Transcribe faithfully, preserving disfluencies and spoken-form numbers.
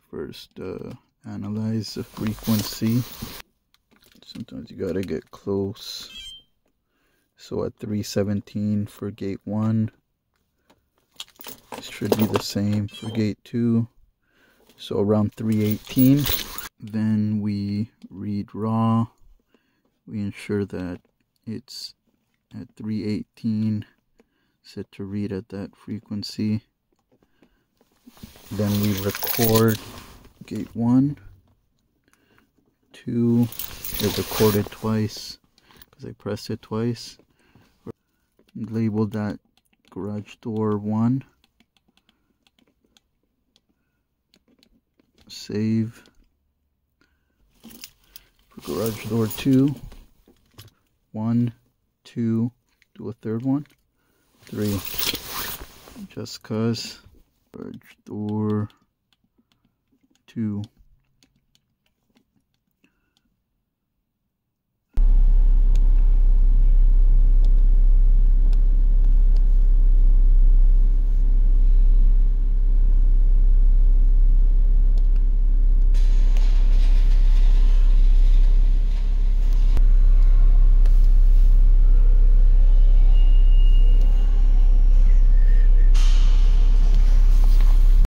First, uh, analyze the frequency. Sometimes you gotta get close. So at three seventeen for gate one, it should be the same for gate two. So around three eighteen. Then we read raw. We ensure that it's at three eighteen, set to read at that frequency. Then we record gate one, two, it recorded twice because I pressed it twice. Label that garage door one. Save. For garage door two, one, two, do a third one, three, just cause, garage door two.